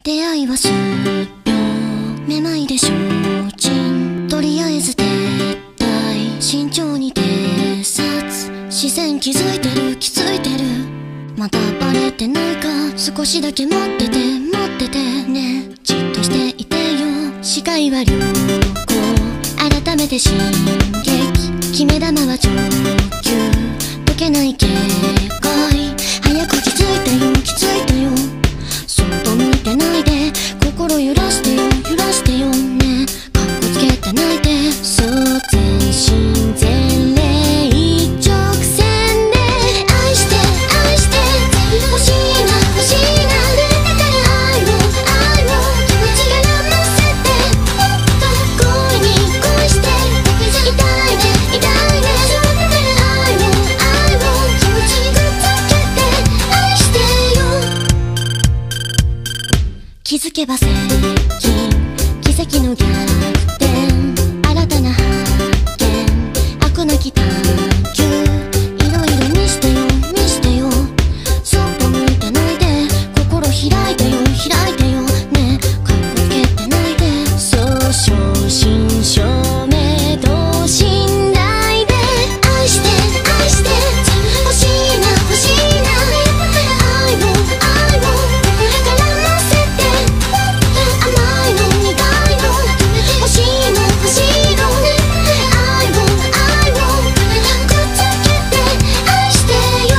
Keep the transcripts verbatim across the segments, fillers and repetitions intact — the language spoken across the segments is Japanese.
出会いは数秒めまいで精進、とりあえず撤退、慎重に偵察、視線気づいてる気づいてる、まだバレてないか、少しだけ持ってて持っててね、じっとしていてよ、視界は良好、改めて進撃、決め球は上級、解けない警戒、早く気づいてよ気づいてよ、そっと向いてないで、心揺らしてよ揺らしてよね、かっこつけてないで、そう全身全霊一直線で愛して愛して欲しいな欲しいな、愛を愛を力ませて、恋に恋して痛いね痛いね、愛を愛を気持ちくっつけて愛してよ、気づけば接近、奇跡の逆転、新たな発見、飽くなき探求、いろいろ見してよ見してよ、そっと向いてないで、心開いてよ開いてよね、かっこつけてないで、そう正真正銘等身大で愛して愛して欲しいな欲しいな、愛を愛を絡ませて、甘いの苦いの欲しいの欲しいの、愛を愛をくっつけて愛してよ、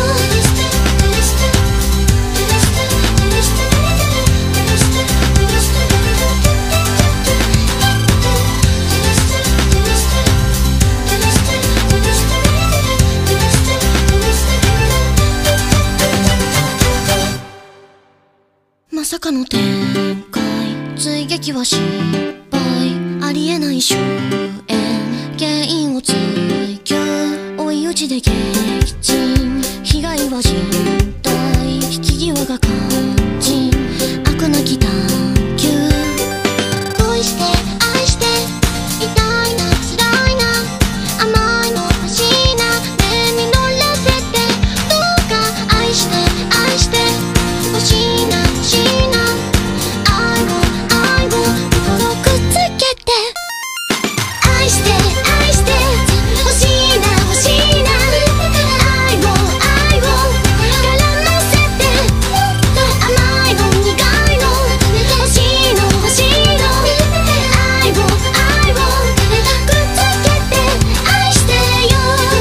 まさかの展開、追撃は失敗、ありえない終焉、原因を追求、追い打ちで撃沈、被害は人体、引き際が肝心、飽くなき探求、恋して愛して痛いな辛いな、甘いの欲しいな、目に乗らせて、どうか愛して愛して欲しいな欲しいな、愛を愛を心くっつけて愛して愛して欲しいな欲しいな、愛を愛を絡ませて、甘いの苦いの欲しいの欲しいの、愛を愛をくっつけて愛してよ、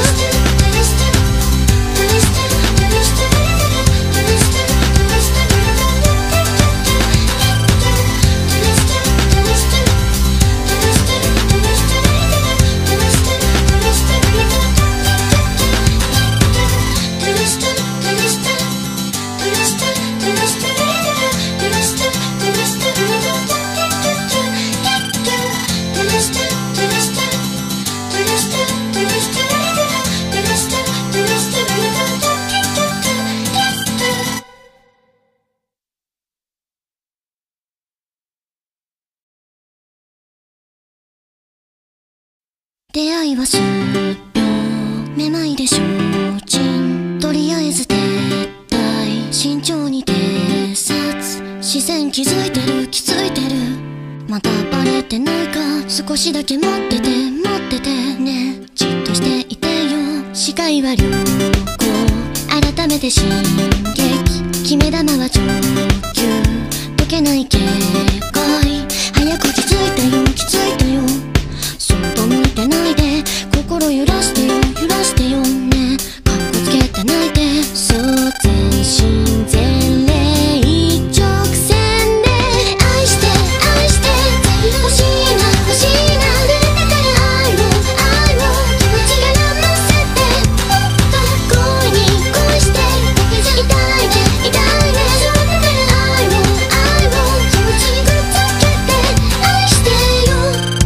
出会いは数秒めまいで精進、とりあえず撤退、慎重に偵察、視線気づいてる気づいてる、まだバレてないか、少しだけ持ってて持っててね、じっとしていてよ、視界は良好、改めて進撃、決め球は上級、解けない警戒、早く気づいてよ気づいてよ、そっと向いてないで、心揺らしてよ揺らしてよね、かっこつけてないで、そう全身全霊一直線で愛して愛して欲しいな欲しいな、愛を愛を力ませて、恋に恋して痛いね痛いね、愛を愛を気持ちくっつけて愛してよ、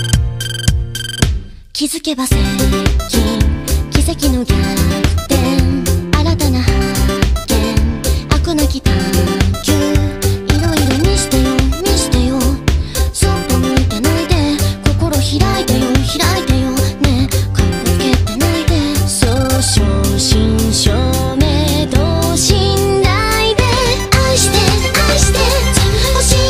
気づけば接近、奇跡の逆転、新たな発見、飽くなき探求、いろいろ見してよ見してよ、そっと向いてないで、心開いてよ開いてよね、かっこつけてないで、そう正真正銘等身大で愛して愛して欲しい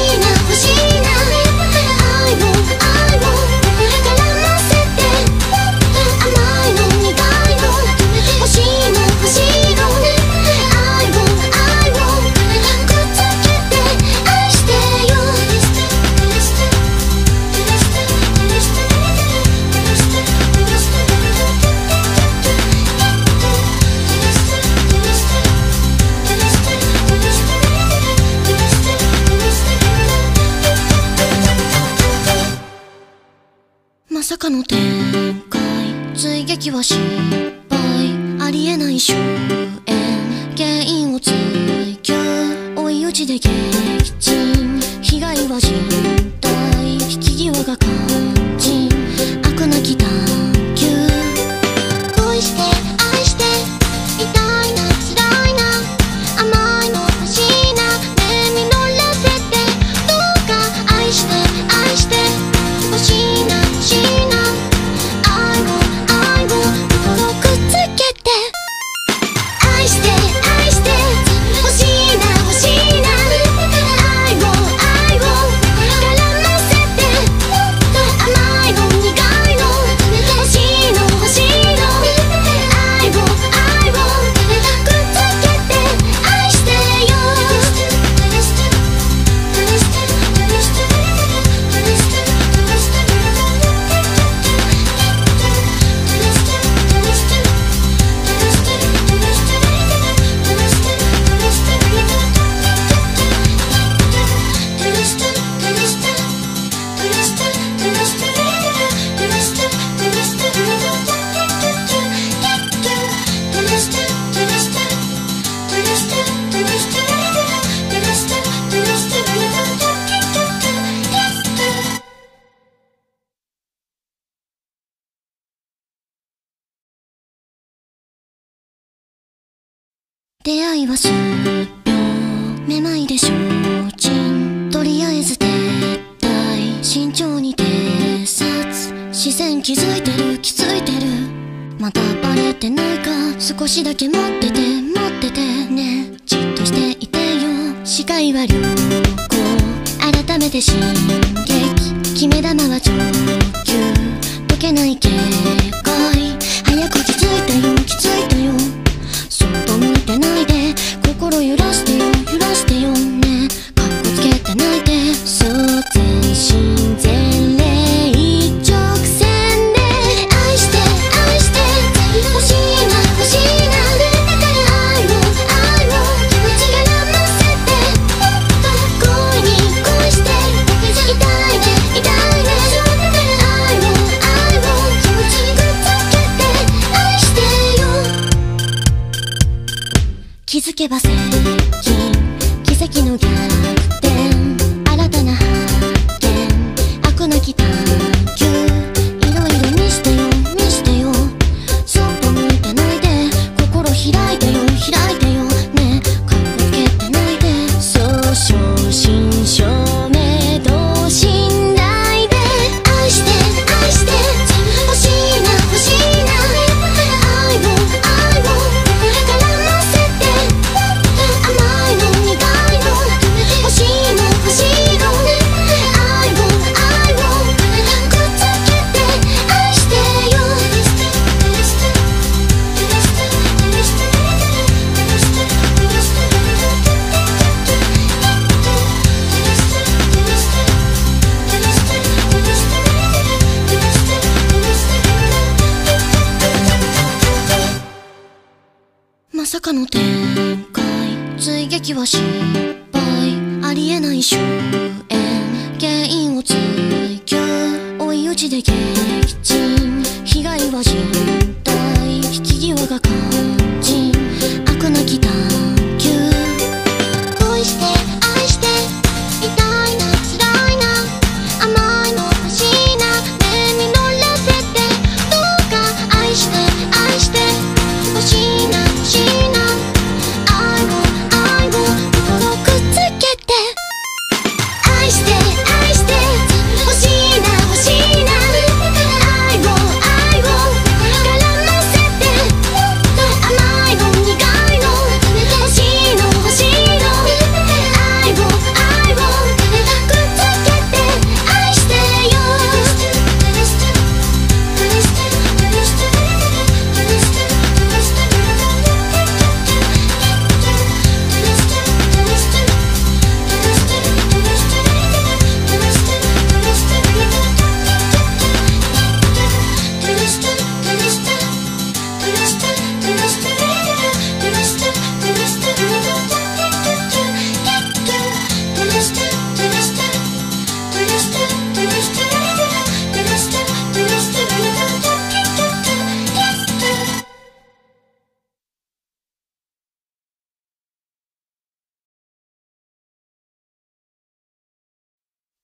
さかの展開、追撃は失敗、ありえない終焉、原因を追求、追い打ちで撃沈、被害は人体、引き際が肝心、悪なき探求、恋して愛して痛いな辛いな甘いの欲しいな目に乗らせてどうか愛して愛して欲しいな欲しいな愛を愛を心くっつけて愛して愛して欲しいな欲しいな愛を愛を絡ませて甘いの苦いの欲しいの欲しいの愛を愛をくっつけて愛してよ出会いは数秒めまいで消沈とりあえず撤退慎重に偵察視線気づいてる気づいてるまだバレてないか少しだけ持ってて持っててねじっとしていてよ視界は良好改めて進撃決め球は上級解けない警戒早く気づいてよ気づいてよそっと向いてないで心揺らしてよ揺らしてよねかっこつけてないでそう全身全霊一直線で愛して愛して欲しいな欲しいな愛を愛を絡ませて恋に恋して痛いね痛いね愛を愛をくっつけて愛してよ気づけば接近奇跡の逆転新たな発見悪なき探求いろいろ見してよ見してよそっと向いてないで心開いてよ開いてよねかっこつけてないでそう正真正銘同信頼で愛して愛して欲しいな欲しいな愛を愛を絡ませて甘いの苦いの欲しいの欲しいの愛を愛をくっつけて愛してよまさかの展開追撃は失敗ありえない終焉原因を追求追い打ちで撃沈被害は人体引き際が肝心悪なき探求恋して愛して痛いな辛いな甘いの欲しいな目に乗らせてどうか愛して愛して欲しいな欲しいな愛を愛を心くっつけて愛して愛して欲しいな欲しいな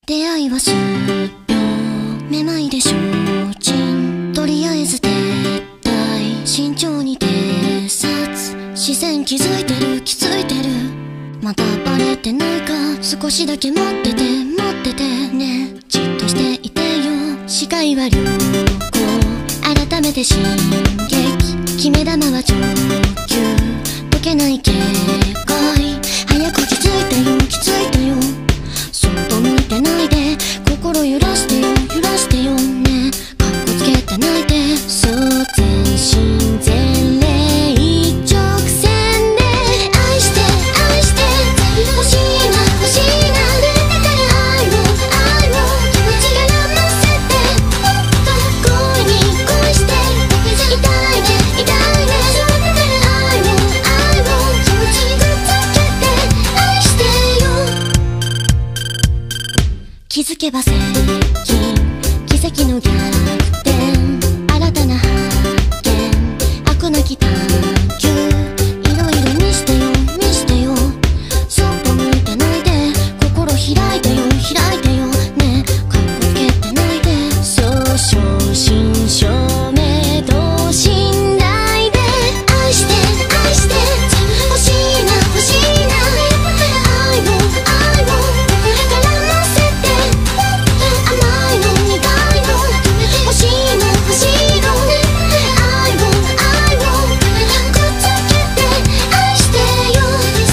出会いは終了、めまいで精進、とりあえず撤退、慎重に偵察、視線気づいてる気づいてる、まだバレてないか、少しだけ持ってて持っててね、じっとしていてよ、視界は良好、改めて進撃、決め球は上級、解けない警戒、早く気づいてよ気づいてよ、そっと向いてないで、心揺らしてよ揺らしてよね、かっこつけてないで、そう全身全霊一直線で愛して愛して欲しいな欲しいな、愛を愛を気持ちがらませて、恋に恋して痛いね痛いね、愛を愛を気持ちにくっつけて愛してよ、気づけば接近、奇跡の逆転、新たな発見、飽くなき探求、いろいろ見してよ見してよ、そっと向いてないで、心開いてよ開いてよね、かっこつけてないで、そう正真正銘同信頼で愛して愛して欲しいな欲しいな、愛を愛を絡ませて、甘いの苦いの欲しいの欲しいの、愛を愛をくっつけて愛してよ、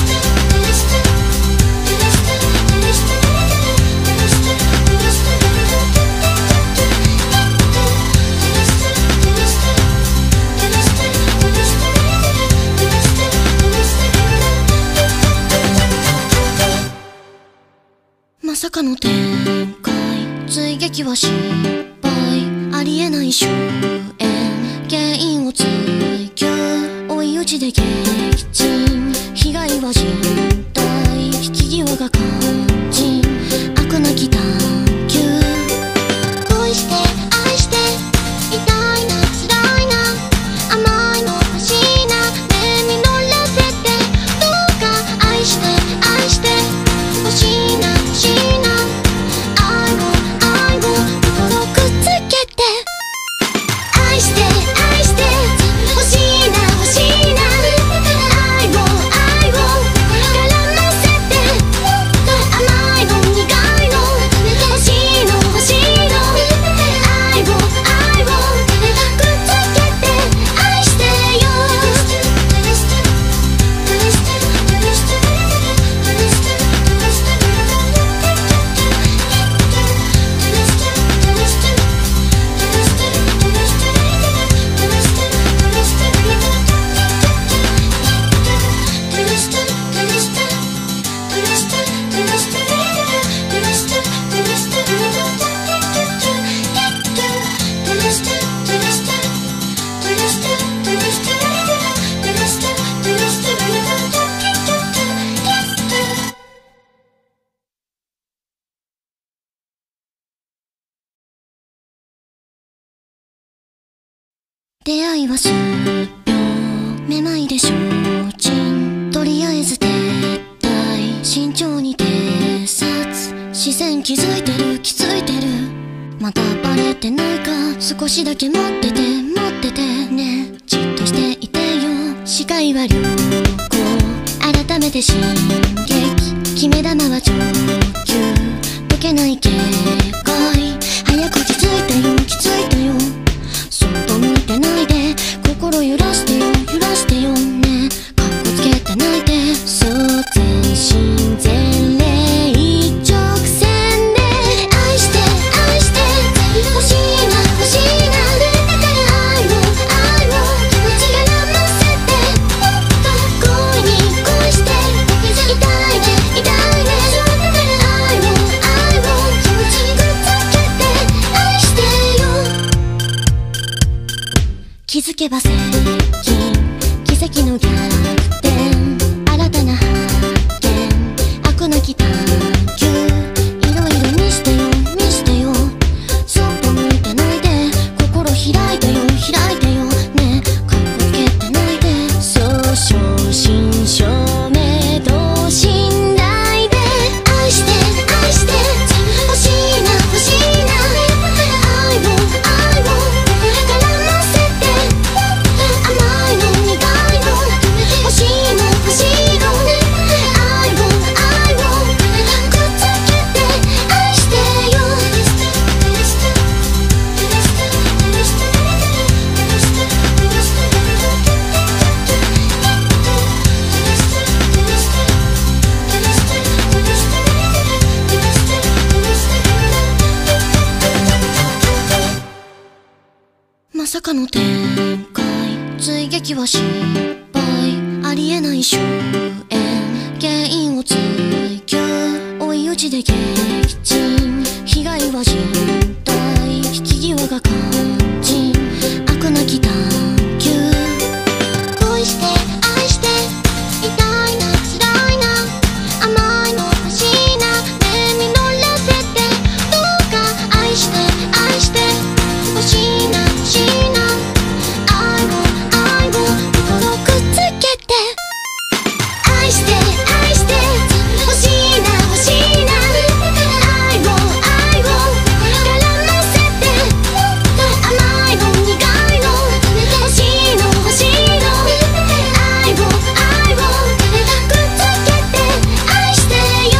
まさかの展開、追撃は失敗、ありえない終焉、原因を追求、追い打ちで撃沈、被害は人体、引き際が肝心、飽くなき探求、恋して愛して痛いな辛いな、甘いの欲しいな、目に乗らせて、どうか愛して愛して欲しいな欲しいな、愛を愛を心くっつけて愛して愛して欲しいな欲しいな、愛を愛を絡ませて、甘いの苦いの欲しいの欲しいの、愛を愛をくっつけて愛してよ、出会いは終了、めまいで精進、とりあえず撤退、慎重に偵察、視線気づいてる気づいてる、まだバレてないか、少しだけ持ってて持っててね、じっとしていてよ、視界は良好、改めて進撃、決め球は上級、解けない警戒、早く気づいてよ気づいてよ、そっと向いてないで、心揺らしてよ揺らしてよね、かっこつけてないで、そう全身全霊一直線で愛して愛して欲しいな欲しいな、愛を愛を気持ちがらませて、恋に恋して痛いね痛いね、愛を愛を気持ちにくっつけて愛してよ、気づけば接近、奇跡の逆転、新たな発見、飽くなき探求、いろいろ見してよ見してよ、そっと向いてないで、心開いてよ開いてよね、かっこつけてないで、そう正真正銘同信頼で愛して愛して欲しいまさかの展開、追撃は失敗、ありえない終焉、原因を追求、追い打ちで撃沈、被害は人体、引き際が肝心、悪なき探求、恋して愛して痛いな辛いな甘いの欲しいな目に乗らせてどうか愛して愛して欲しいな欲しいな愛を愛を心くっつけて愛して愛して欲しいな欲しいな愛を愛を絡ませて甘いの苦いの欲しいの欲しいの愛を愛をくっつけて愛してよ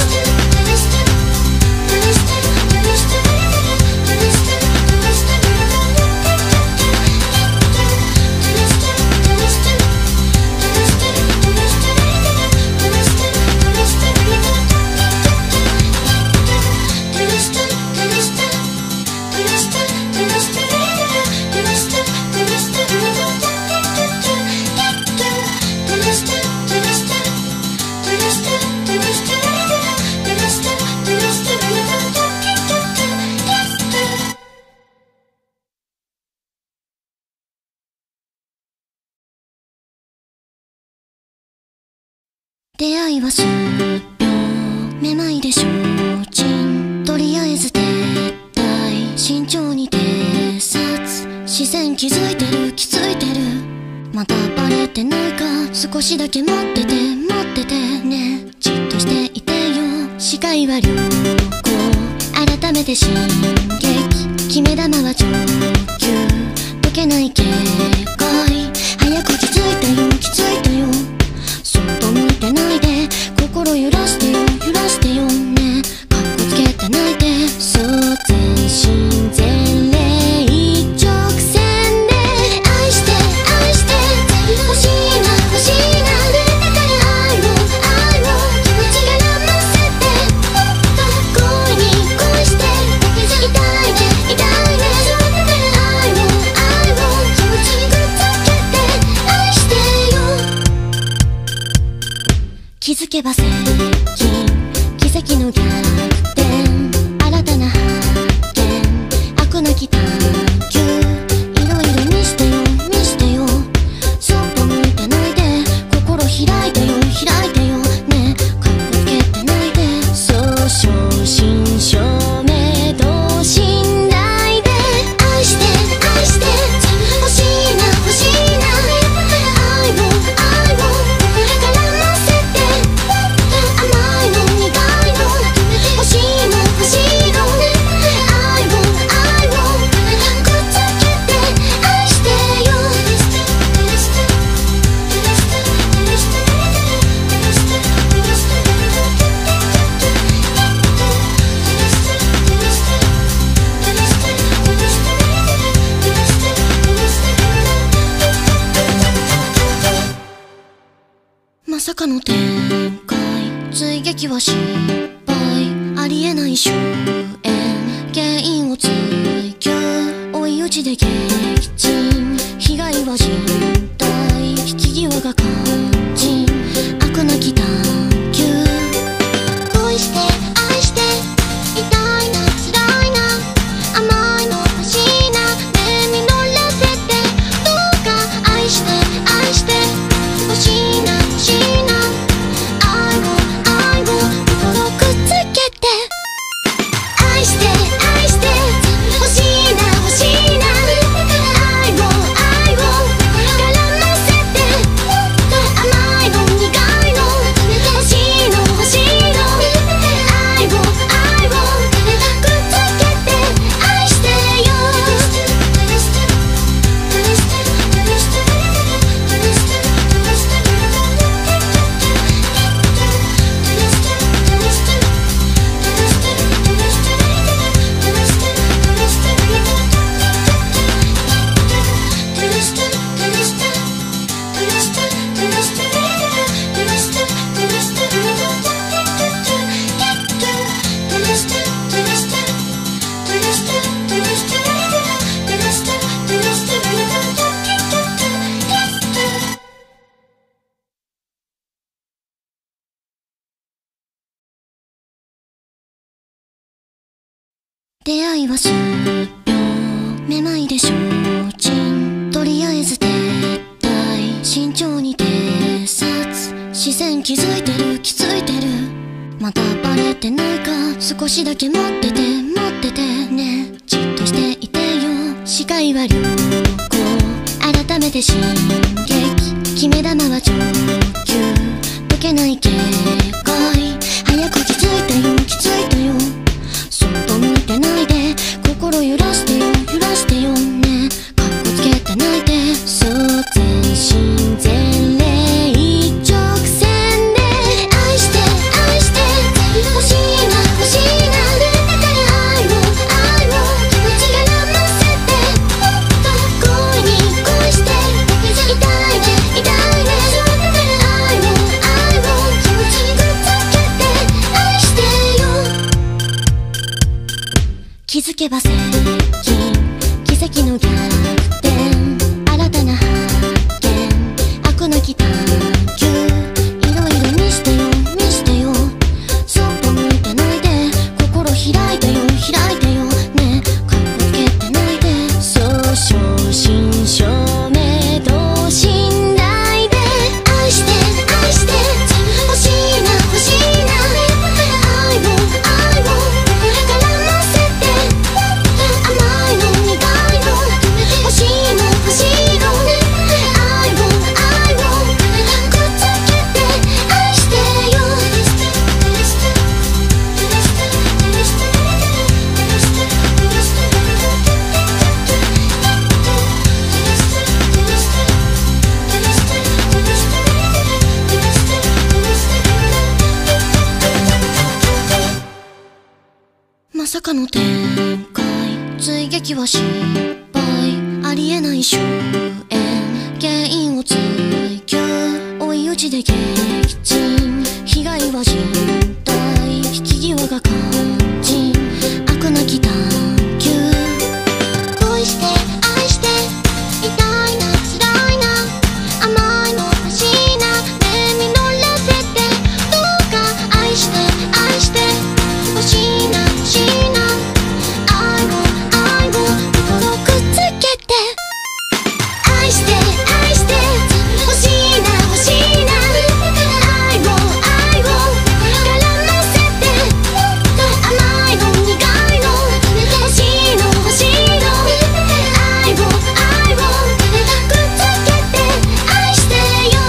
出会いは数秒めまいで承知、とりあえず撤退、慎重に偵察、視線気づいてる気づいてる、またバレてないか少しだけ待ってて待っててね、じっとしていてよ視界は良好、改めて進撃、決め球は上級、解けない警戒、早く気づいてよ気づいてよ、そっと向いてないで心揺らしてよ揺らしてよね、かっこつけてないでそう全身全霊一直線で愛して愛して欲しいな欲しいな愛を愛を絡ませて恋に恋して痛いね痛いね愛を愛をくっつけて愛してよ、気づけば接近、奇跡の逆転、新たな発見、悪なき探求、いろいろ見してよ見してよ、そっと向いてないで心開いてよ開いてよね、かっこつけてないでそう正真正銘同信頼で愛して愛して欲しいな欲しいな愛を愛を絡ませて甘いの苦いの欲しいの欲しいの愛を愛をくっつけて愛してよまさかの展開、追撃は失敗、ありえない終焉、原因を追求、追い打ちで撃沈、被害は人体、引き際が肝心、悪なき探求、恋して愛して痛いな辛いな甘いの欲しいな目に乗らせてどうか愛して愛して欲しいな欲しいな愛を愛を心くっ出会いは終了、めまいで精進、とりあえず撤退、慎重に偵察、視線気づいてる気づいてる、まだバレてないか、少しだけ持ってて持っててね、じっとしていてよ、視界は良好、改めて進撃、決め球は上級、解けない警戒、早く気づいてよ気づいてよ、そっと向いてないで、心揺らしてよ揺らしてよね、かっこつけてないで、そう全身全霊一直線で愛して愛して欲しいな欲しいな、だから愛を愛を気持ちがらませて、恋に恋して痛いね痛いね、だから愛を愛を気持ちにくっつけて愛してよ、気づけば接近、奇跡の逆転、新たな発見、飽くなき探求、いろいろ見してよ見してよ、そっと向いてないで、心開いてよ開いてよね、かっこつけてないで、そう正真正銘同信頼で愛して愛して欲しいな欲しいな、愛を愛を絡ませて、甘いの苦いの欲しいの欲しいの、愛を愛をくっつけて愛してよ、まさかの展開、追撃は失敗、ありえない終焉、原因を追求、追い打ちで撃沈、被害は人体、引き際が肝心、飽くなき探求、恋して愛して痛いな辛いな、甘いの欲しいな、目に乗らせて、どうか愛して愛して欲しいな欲しいな、愛を愛を心くっつけて愛して愛して欲しいな欲しいな、愛を愛を絡ませて、甘いの苦いの欲しいの欲しいの、愛を愛をくっつけて愛してよ、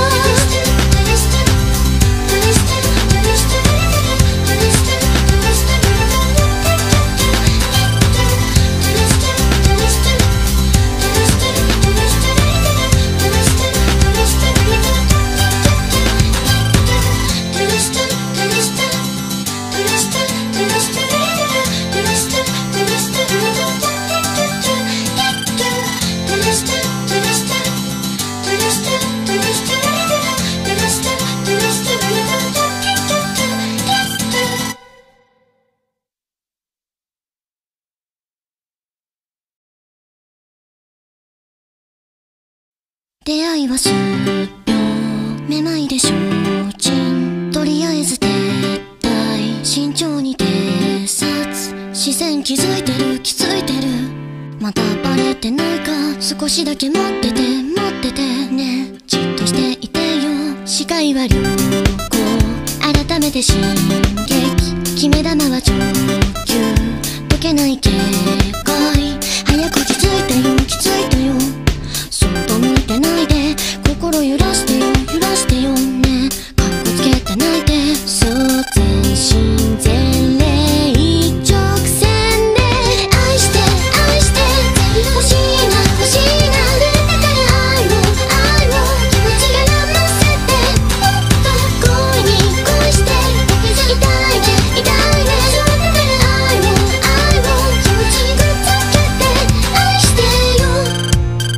出会いは終了、めまいで精進、とりあえず撤退、慎重に偵察、視線気づいてる気づいてる、まだバレてないか、少しだけ持ってて持っててね、じっとしていてよ、視界は良好、改めて進撃、決め球は上級、解けない警戒、早く気づいてよ気づいてよ、そっと向いてないで、心揺らしてよ揺らしてよね、かっこつけてないで、そう全身全霊一直線で愛して愛して欲しいな欲しいな、だから愛を愛を気持ちがらませて、恋に恋して痛いね痛いね、だから愛を愛を気持ちにくっつけて愛してよ、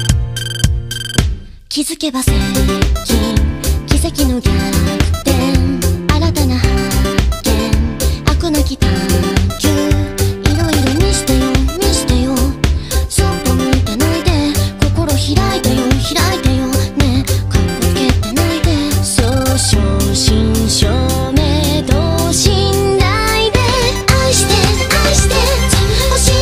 気づけば接近、奇跡の逆転、新たな発見、飽くなき探求、いろいろ見してよ見してよ、そっと向いてないで、心開いてよ開いてよね、かっこつけてないで、そう正真正銘同信頼で愛して愛して欲しい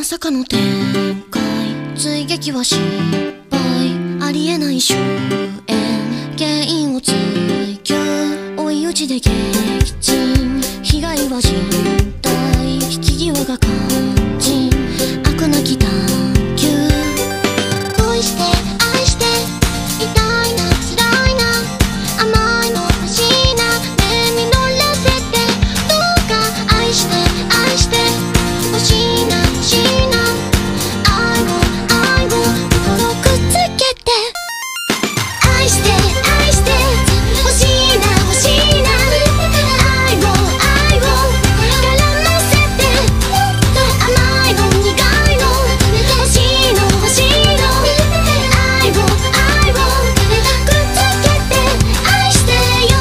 さかの展開、追撃は失敗、ありえない終焉、原因を追求、追い打ちで撃沈、被害は人体、引き際が肝心、悪なき探求、恋して愛して痛いな辛いな甘いの欲しいな目に乗らせてどうか愛して愛して欲しいな欲しいな愛を愛を心くっつけて愛して愛して欲しいな欲しいな愛を愛を絡ませて甘いの苦いの欲しいの欲しいの愛を愛をくっつけて愛してよ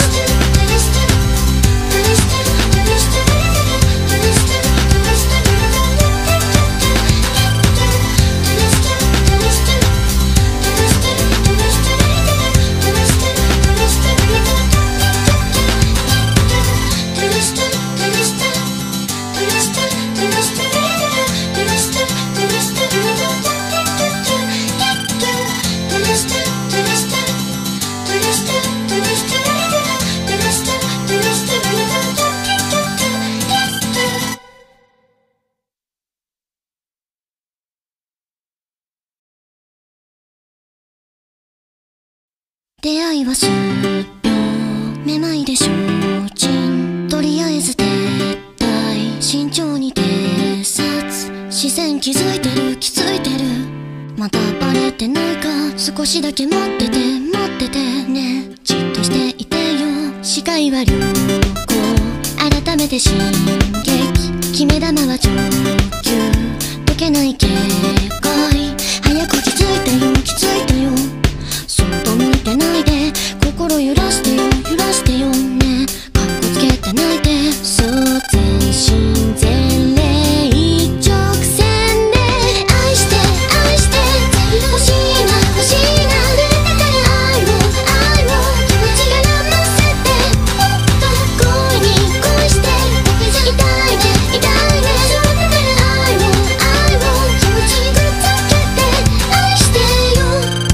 出会いは数秒めまいで消沈とりあえず撤退慎重に偵察視線気づいてる気づいてるまだバレてないか少しだけ待ってて待っててねじっとしていてよ視界は良好改めて進撃決め球は上級解けない警戒早く気づいてよ気づいてよそっと向いてないで心揺らしてよ揺らしてよねかっこつけてないでそう全身全霊一直線で愛して愛して欲しいな欲しいな愛を愛を絡ませて恋に恋して痛いね痛いね愛を愛をくっつけて愛してよ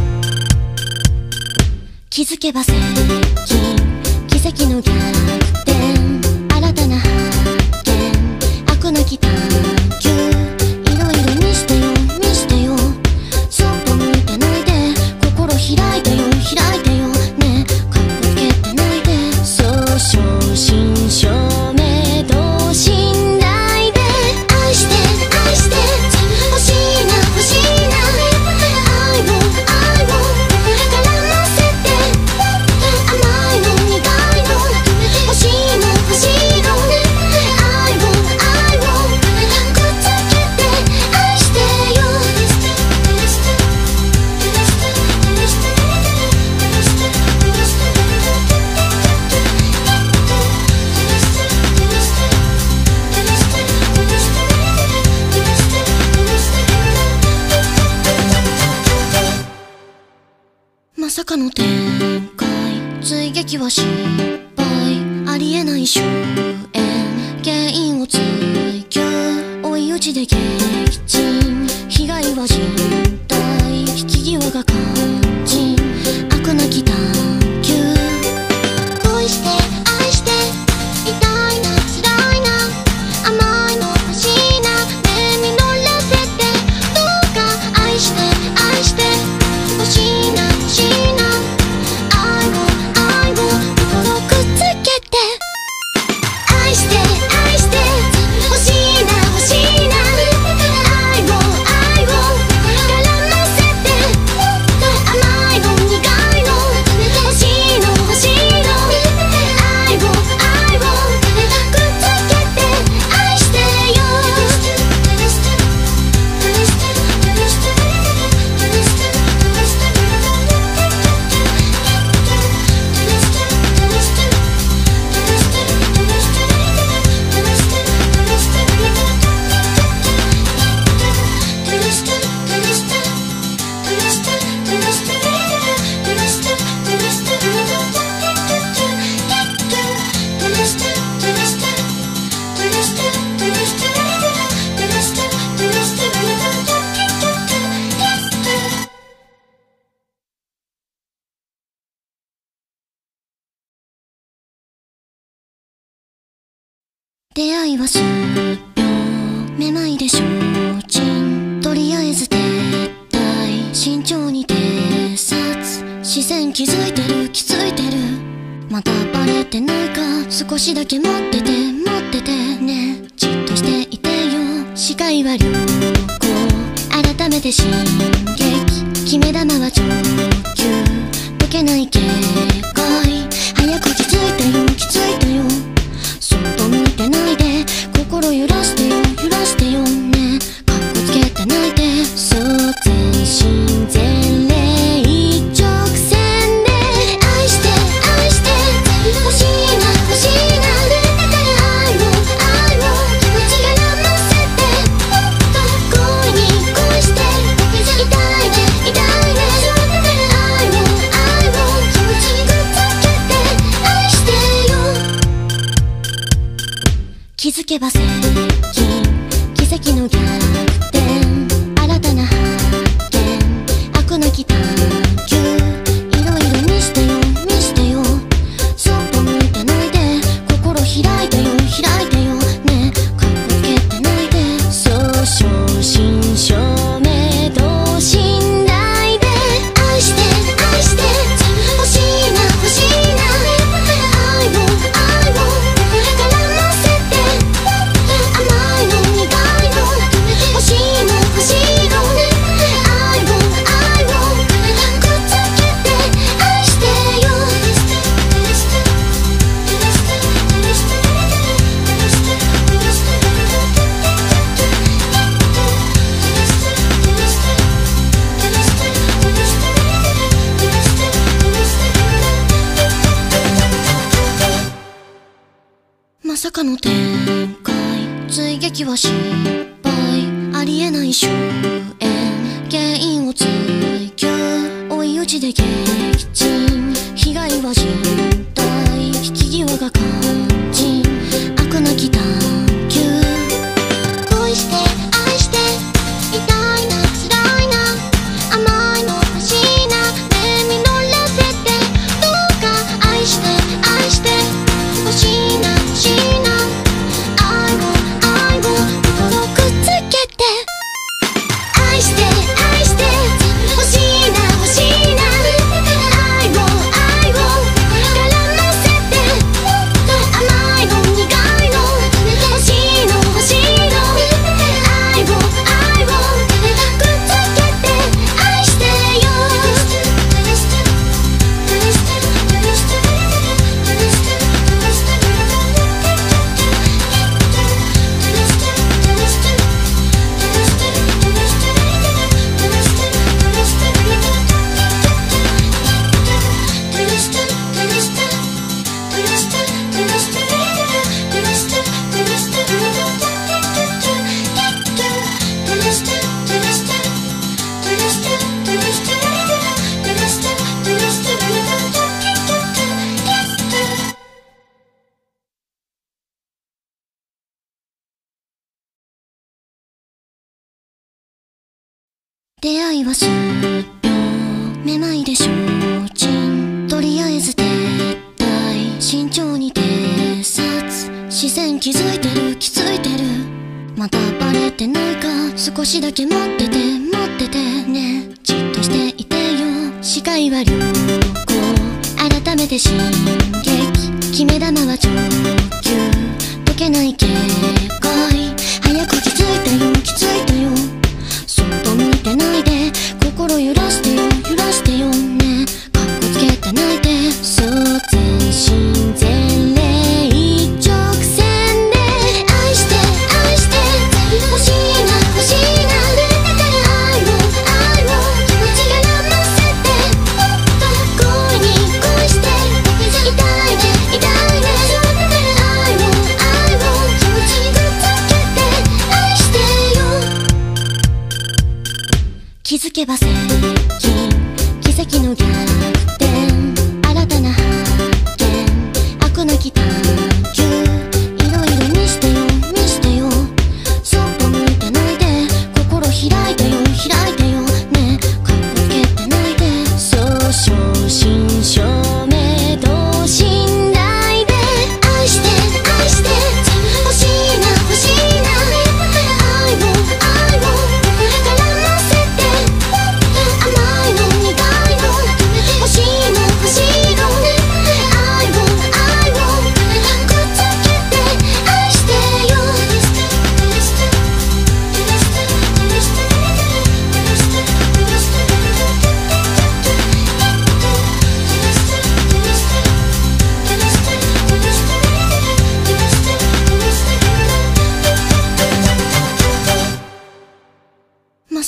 気づけば接近奇跡の逆転新たな発見悪なき探求いろいろ見してよ見してよそっと向いてないで心開いてよ開いてよねかっこつけてないでそう正真正銘同信頼で愛して愛して欲しいな欲しいな愛を愛を絡ませて甘いの苦いの欲しいの欲しいの愛を愛をくっつけて愛してよまさかの展開追撃は失敗ありえない終焉原因を追求追い打ちで撃沈被害は人体引き際が肝心悪なき探求恋して愛して痛いな辛いな甘いの欲しいな目に乗らせてどうか愛して愛して欲しいな欲しいな愛を愛を心くっつけて愛して愛して欲しいな欲しいな愛を愛を絡ませて甘出会いは数秒めまいで精進とりあえず撤退慎重に偵察視線気づいてる気づいてるまだバレてないか少しだけ持ってて持っててねじっとしていてよ視界は良好改めて進撃決め球は上級解けない警戒早く気づいてよ気づいてよそっと向いてないで心揺らしてよ揺らしてよねかっこつけてないでそう全身全霊一直線で愛して愛して欲しいな欲しいな愛を愛を気持ちがらませて恋に恋して痛いね痛いね愛を愛を気持ちにくっつけて愛してよ気づけば接近奇跡の逆転新たな発見飽くなき探求いろいろ見してよ見してよそっと向いてないで心開いてよ開いてよねかっこつけてないでそう正真正銘同信頼で愛して愛して欲しいな欲しいな愛を愛を絡ませて甘いの苦いの欲しいの欲しいの愛を愛をくっつけて愛してよまさかの展開追撃は失敗ありえない終焉原因を追求追い打ちで撃沈被害は人体引き際が肝心飽くなき探求恋して愛して痛いな辛いな甘いの欲しいな目に乗らせてどうか愛して愛して欲しいな欲しいな愛を愛を心くっつけて愛して愛して欲しいな欲しいな愛を愛を絡ませて甘いの苦いの欲しいの欲しいの愛を愛をくっつけて愛してよ出会いは数秒めまいで精進とりあえず撤退慎重に偵察視線気づいてる気づいてるまだバレてないか少しだけ持ってて持っててねじっとしていてよ視界は良好改めて進撃決め球は上級解けない警戒早く気づいてよ気づいてよそっと向いてないで心揺らしてよ揺らしてよねかっこつけてないでそう全身全霊一直線で愛して愛して欲しいな欲しいな愛を愛を気持ちがらませて恋に恋して痛いね痛いね愛を愛を気持ちにくっつけて愛してよ気づけば接近奇跡の逆転新たな発見飽くなき探求いろいろ見してよ見してよそっと向いてないで心開いてよ開いてよねかっこつけてないでそう正真正銘同信頼で愛して愛して欲しい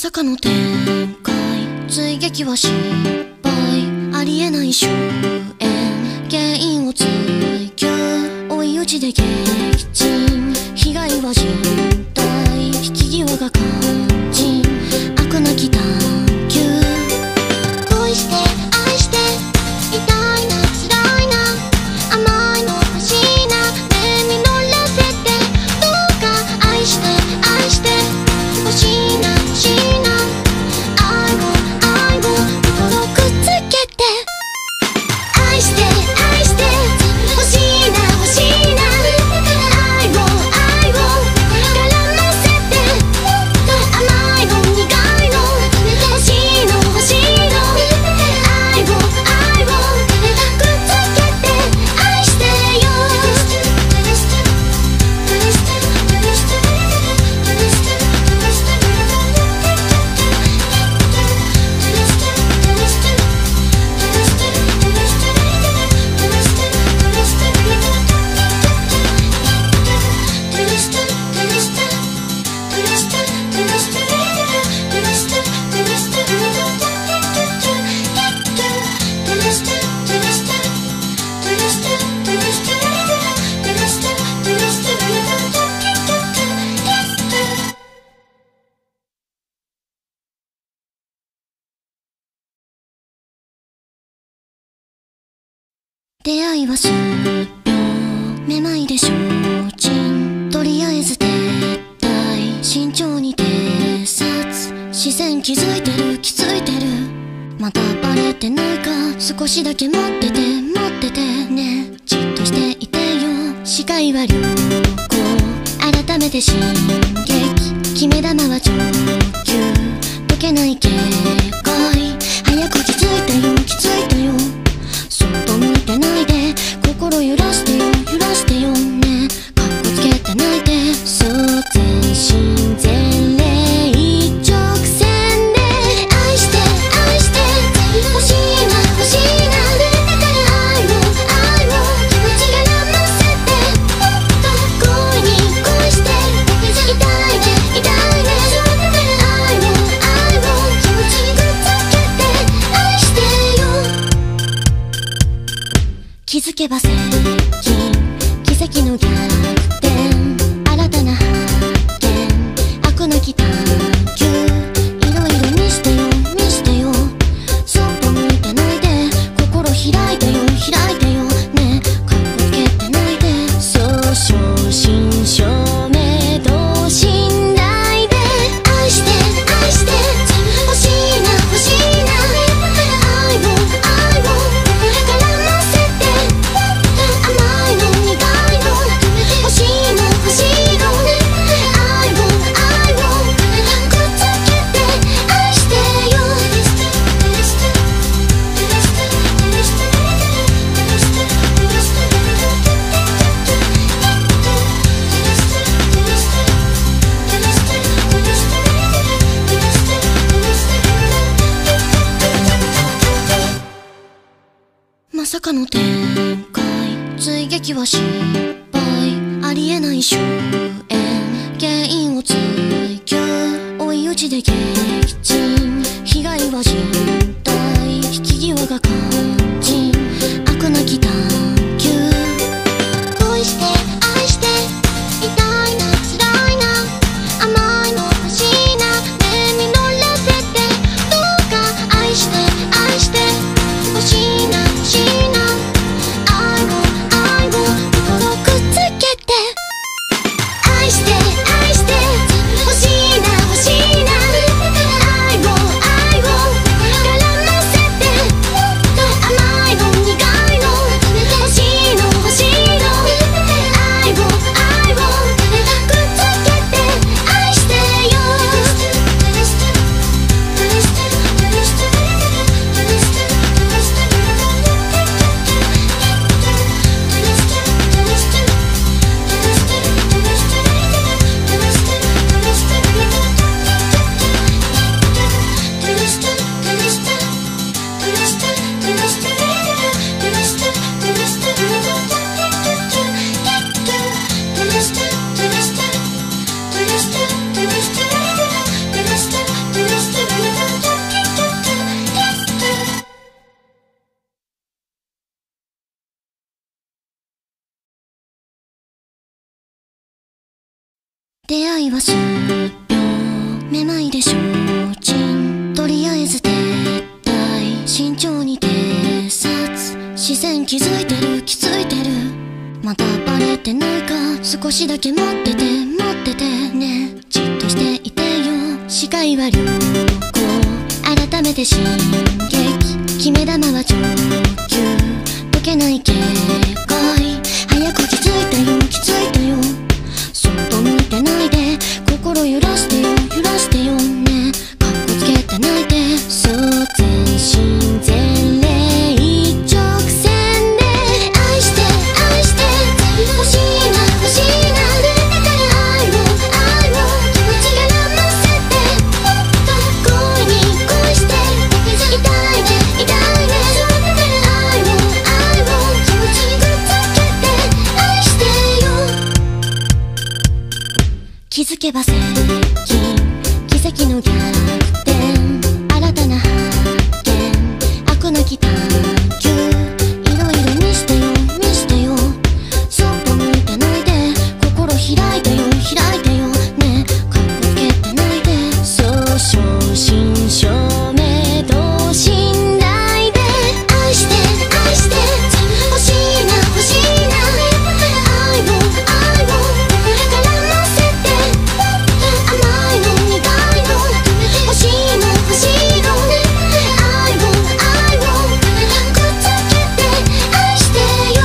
まさかの展開、追撃は失敗、ありえない終焉、原因を追求、追い打ちで撃沈、被害は人体、引き際が肝心、悪なき探求、恋して愛して痛いな辛いな甘いの欲しいな目に乗らせてどうか愛して愛して欲しいな欲しいな愛を愛を心くっつけて愛して愛して欲しいな欲しいな愛を愛を絡ませて甘いの苦いの欲しいの欲しいの愛を愛をくっつけて愛してよ出会いは数秒めまいで消沈とりあえず撤退慎重に偵察視線気づいてる気づいてるまだバレてないか少しだけ待ってて待っててねじっとしていてよ視界は良好改めて進撃決め球は上級解けない警戒早く気づいてよ気づいてよそっと向いてないで心揺らしてよ揺らしてよねかっこつけてないでそう全身全霊一直線で愛して愛して欲しいな欲しいな愛を愛を絡ませて恋に恋して痛いね痛いね愛を愛をくっつけて愛してよ気づけば接近奇跡の逆転新たな発見悪なき探求いろいろ見してよ見してよそっと向いてないで心開いてよ開いてよねかっこつけてないでそう正真正銘同心大で愛して愛して欲しいな欲しいな愛を愛を絡ませて甘いの苦いの欲しいの欲しいの愛を愛をくっつけて愛してよまさかの展開追撃は失敗ありえない終焉原因を追求追い打ちで撃沈被害は人体引き際が肝心悪なき探求恋して愛して痛いな辛いな甘いの欲しいな目に乗らせてどうか愛して愛して欲しいな欲しいな愛を愛を心くっつけて愛して愛して欲しいな欲しいな愛を愛を絡ませて出会いは終了、めまいで精進、とりあえず撤退、慎重に偵察、視線気づいてる気づいてる、まだバレてないか、少しだけ持ってて持っててね、じっとしていてよ、視界は良好、改めて進撃、決め球は上級、解けない警戒、早く気づいてよ気づいてよ、そっと向いてないで、心揺らしてよ揺らしてよね、かっこつけてないで、そう全身全霊一直線で愛して愛して欲しいな欲しいな、だから愛を愛を気持ちがらませて、恋に恋して痛いね痛いね、だから愛を愛を気持ちにくっつけて愛してよ、気づけば接近、奇跡の逆転、新たな発見、飽くなき探求、いろいろ見してよ見してよ、そっと向いてないで、心開いてよ開いてよね、かっこつけてないで、そう正真正銘同信頼で愛して愛して欲しいな欲しいな、愛を愛を絡ませて、甘いの苦いの欲しいの欲しいの、愛を愛をくっつけて愛してよ、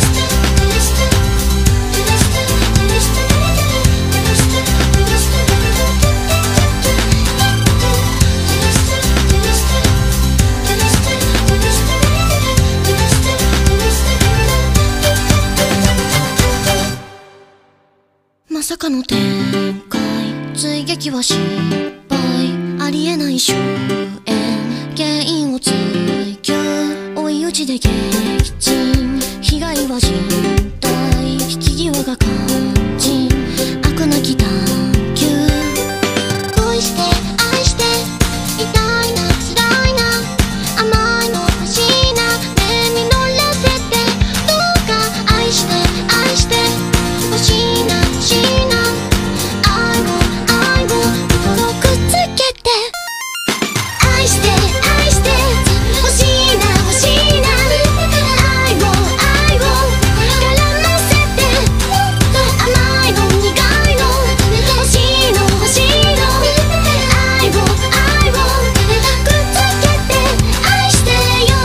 まさかの展開、追撃は失敗、ありえない終焉、原因を追求、追い打ちで撃沈、被害は人体、引き際が肝心、飽くなき探求、恋して愛して痛いな辛いな、甘いの欲しいな、目に乗らせて、どうか愛して愛して欲しいな欲しいな、愛を愛を心くっつけて愛して愛して欲しいな欲しいな、愛を愛を絡ませて、甘いの苦いの欲しいの欲しいの、愛を愛をくっつけて愛してよ、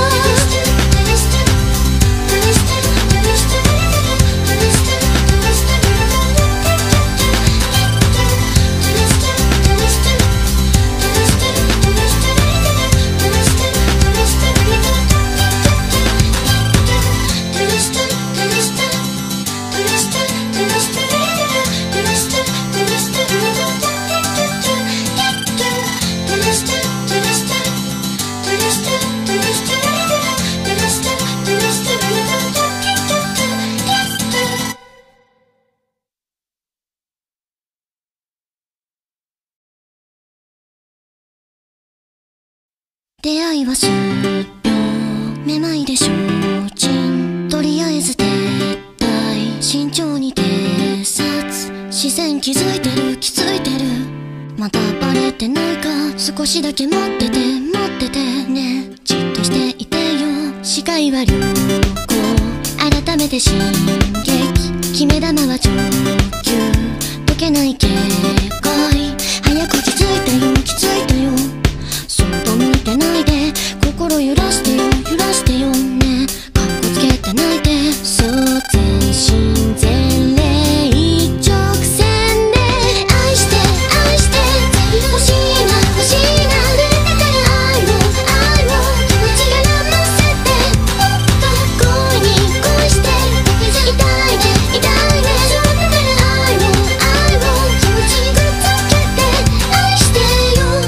出会いは終了、めまいで精進、とりあえず撤退、慎重に偵察、視線気づいてる気づいてる、まだバレてないか、少しだけ持ってて持っててね、じっとしていてよ、視界は良好、改めて進撃、決め球は上級、解けない警戒、早く気づいてよ気づいてよ、そっと向いてないで、心揺らしてよ揺らしてよね、かっこつけてないで、そう全身全霊一直線で愛して愛して欲しいな欲しいな、だから愛を愛を気持ちがらませて、恋に恋して痛いね痛いね、だから愛を愛を気持ちにくっつけて愛してよ、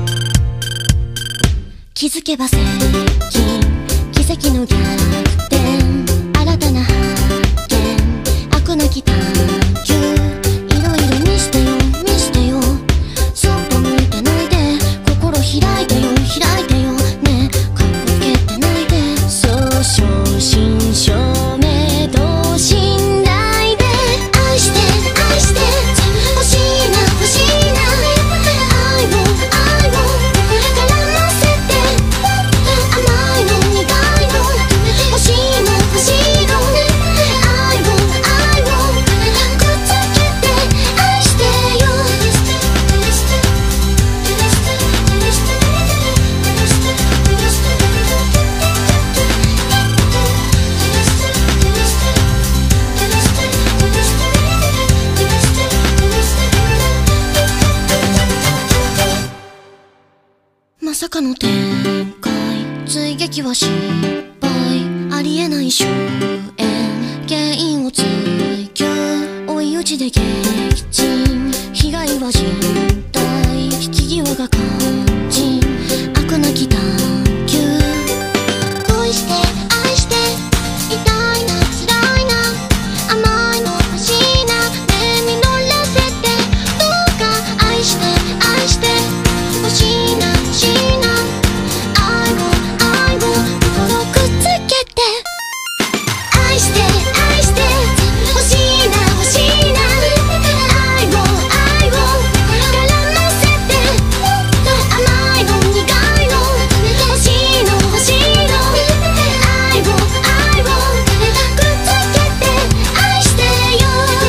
気づけば接近、奇跡の逆転、新たな発見、飽くなき探求、いろいろ見してよ見してよ、そっと向いてないで、心開いてよ開いてよね、かっこつけてないで、そう正真正銘同信頼で愛して愛して欲しいかの展開、追撃は失敗、ありえない終焉、原因を追求、追い打ちで撃沈、被害は人体、引き際が肝心、悪なき探求、恋して愛して痛いな辛いな甘いの欲しいな目に乗らせてどうか愛して愛して欲しいな欲しいな愛を愛を心くっつけて愛して愛して欲しいな欲しいな愛を愛を絡ませて甘いの苦いの欲しいの欲しいの愛を愛をくっつけて愛してよ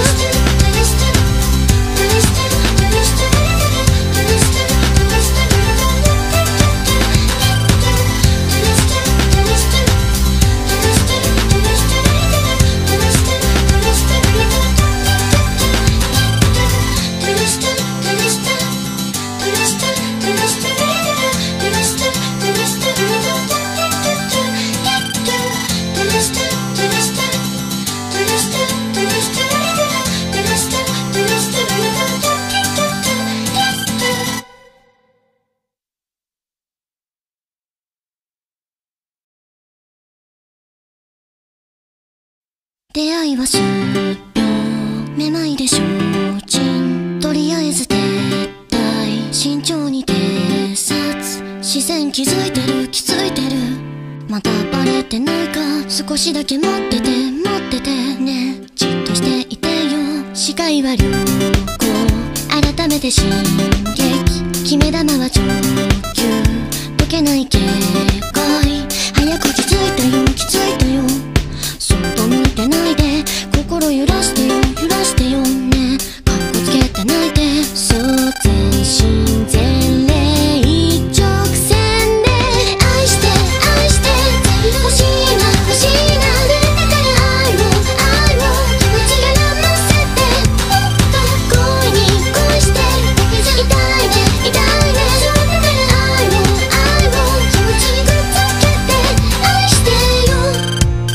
出会いは数秒めまいで消沈とりあえず撤退慎重に偵察視線気づいてる気づいてるまだバレてないか少しだけ持ってて持っててねじっとしていてよ視界は良好改めて進撃決め球は上級解けない警戒早く気づいてよ気づいてよそっと向いてないで心揺らしてよ揺らしてよねかっこつけてないでそう全身全霊一直線で愛して愛して欲しいな欲しいな愛を愛を絡ませて恋に恋して痛いね痛いね愛を愛をくっつけて愛してよ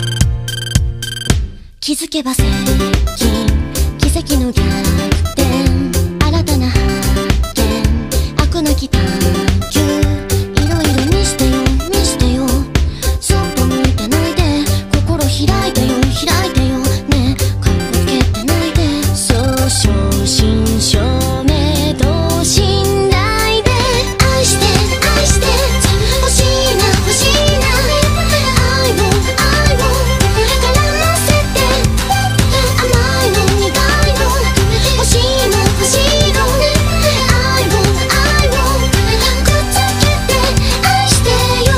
気づけば接近奇跡の逆転新たな発見悪なき探求いろいろ見してよ見してよそっと向いてないで心開いてよ開いてよねかっこつけてないでそう正真正銘等身大で愛して愛して欲しいな欲しいな愛を愛を絡ませて甘いの苦いの欲しいの欲しいの愛を愛をくっつけて愛してよ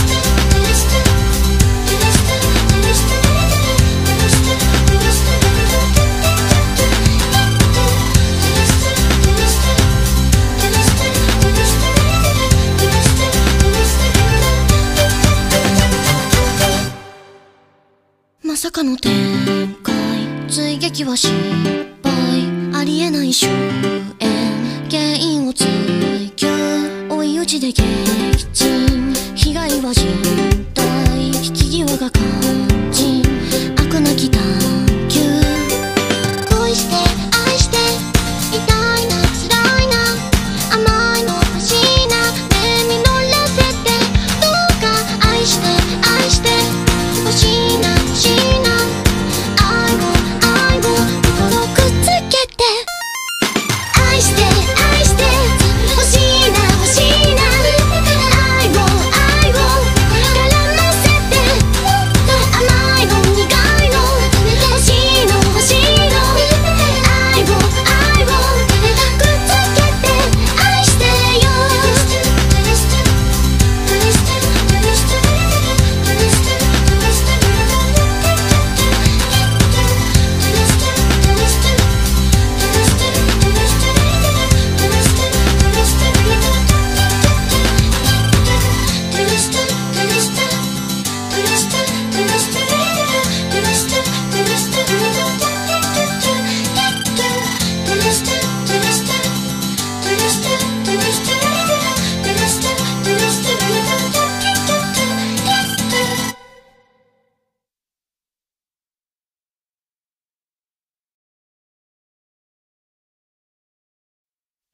まさかの展開追撃は失敗ありえない終焉原因を追求追い打ちで撃沈被害は人体引き際が肝心悪なき探求恋して愛して痛いな辛いな甘いの欲しいな目に乗らせてどうか愛して愛して欲しいな欲しいな愛を愛を心くっつけて愛して愛して欲しいな欲しいな愛を愛を絡ませて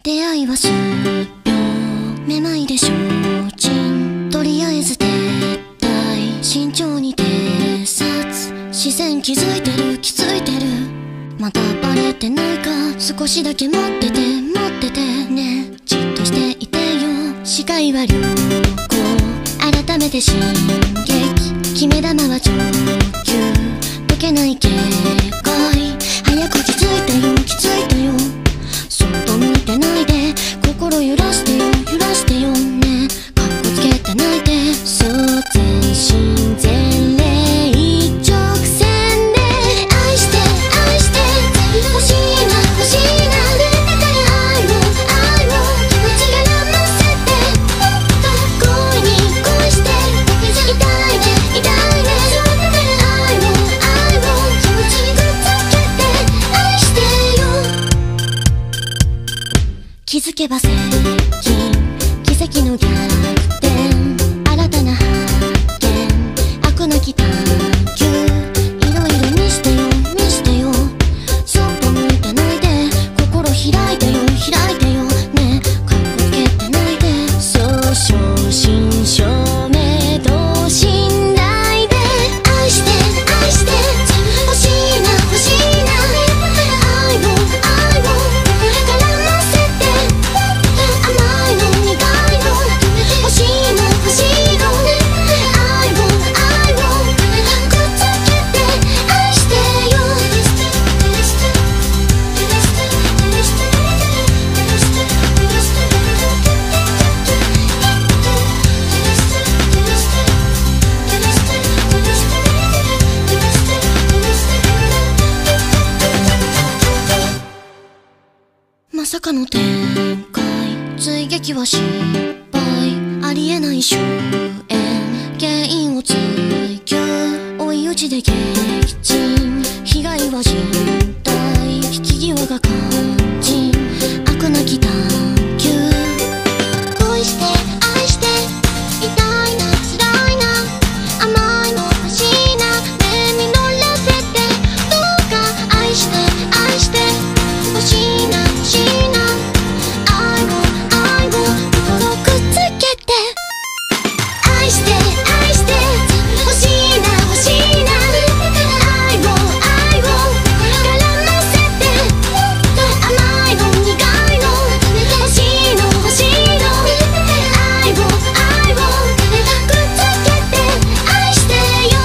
出会いは終了、めまいで精進、とりあえず撤退、慎重に偵察、視線気づいてる気づいてる、まだバレてないか、少しだけ持ってて持っててね、じっとしていてよ、視界は良好、改めて進撃、決め球は上級、解けない警戒、早く気づいてよ気づいてよ、そっと向いてないで、心揺らしてよ揺らしてよね、かっこつけてないで、そう全身全霊一直線で愛して愛して欲しいな欲しいな、だから愛を愛を気持ちがらませて、恋に恋して痛いね痛いね、だから愛を愛を気持ちにくっつけて愛してよ、気づけば接近、奇跡の逆転、新たな発見、飽くなき探求、いろいろ見してよ見してよ、そっと向いてないで、心開いてよ開いてよね、かっこつけてないで、そう正真正銘同信頼で愛して愛して欲しいな欲しいな、愛を愛を絡ませて、甘いの苦いの欲しいの欲しいの、愛を愛をくっつけて愛してよ、まさかの展開、追撃は失敗、ありえない終焉、原因を追求、追い打ちで撃沈、被害は人体、引き際が肝心、飽くなき探求、恋して愛して痛いな辛いな、甘いの欲しいな、目に乗らせて、どうか愛して愛して欲しいな欲しいな、愛を愛を心くっつけて愛して愛して欲しいな欲しいな、愛を愛を絡ませて、甘いの苦いの欲しいの欲しいの、愛を愛をくっつけて愛してよ、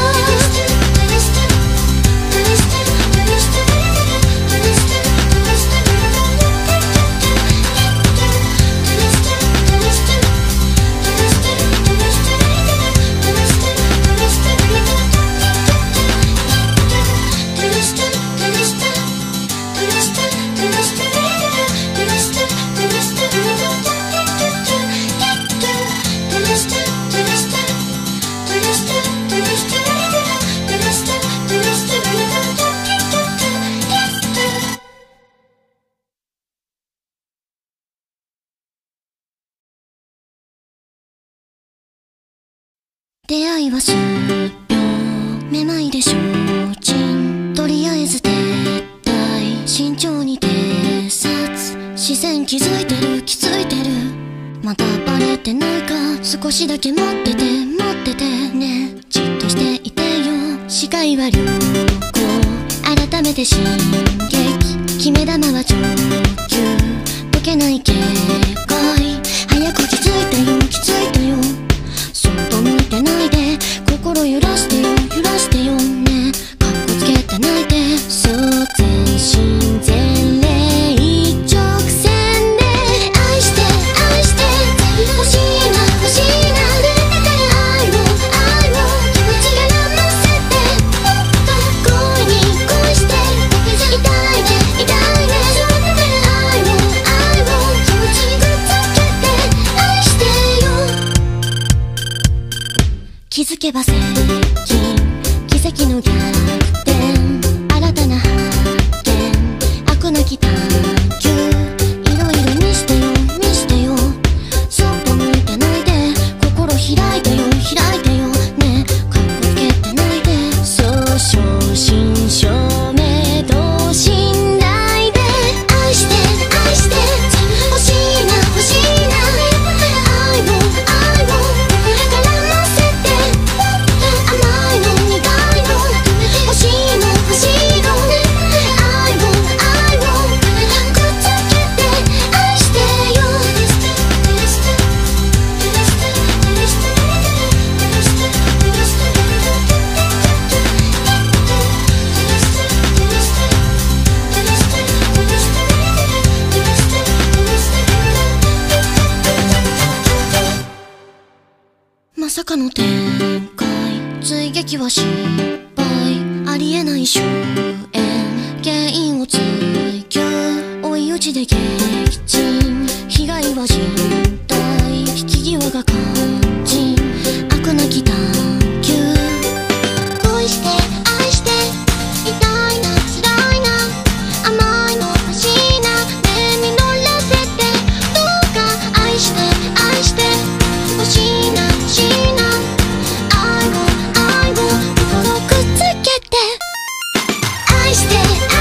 出会いは終了、めまいで精進、とりあえず撤退、慎重に偵察、視線気づいてる気づいてる、まだバレてないか、少しだけ持ってて持っててね、じっとしていてよ、視界は良好、改めて進撃、決め球は上級、解けない警戒、早く気づいてよ気づいてよ、そっと向いてないで、心揺らしてよ揺らしてよね、かっこつけてないで、そう全身全霊一直線で愛して愛して欲しいな欲しいな、だから愛を愛を気持ちがらませて、恋に恋して痛いね痛いね、だから愛を愛を気持ちにくっつけて愛してよ、気づけば接近、奇跡の逆転、新たな発見、飽くなき探求、いろいろ見してよ見してよ、そっと向いてないで、心開いてよ開いてよね、かっこつけてないで、そう正真正銘同信頼で愛して愛して欲しいかの展開、追撃は失敗、ありえない終焉、原因を追求、追い打ちで撃沈、被害は人体、引き際が肝心、悪なき探求、恋して愛して痛いな辛いな甘いの欲しいな目に乗らせてどうか愛して愛して欲しいな欲しいな愛を愛を心くっつけて愛して